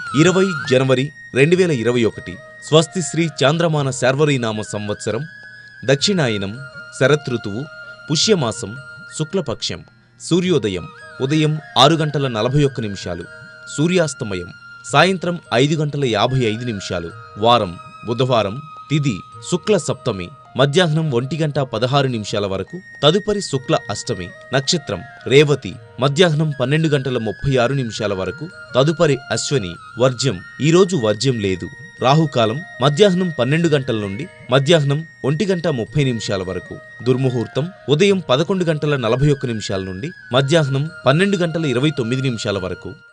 20 జనవరి 2021 స్వస్తి శ్రీ చాంద్రమాన శార్వరీనామ సంవత్సరం దక్షిణాయనం శరతృతువు పుష్యమాసం శుక్లపక్షం సూర్యోదయం ఉదయం 6:41 సూర్యాస్తమయం సాయంత్రం 5:55 వారం బుధవారం తిథి శుక్ల సప్తమి మధ్యాహ్నం 1:16 వరకు తదుపరి శుక్ల అష్టమి నక్షత్రం రేవతి మధ్యాహ్నం 12:36 వరకు తదుపరి అశ్వని వర్జ్యం ఈరోజు వర్జ్యం లేదు రాహుకాలం మధ్యాహ్నం 12 గంటల నుండి మధ్యాహ్నం 1:30 వరకు దుర్ముహూర్తం ఉదయం 11:41 నుండి మధ్యాహ్నం 12:29 వరకు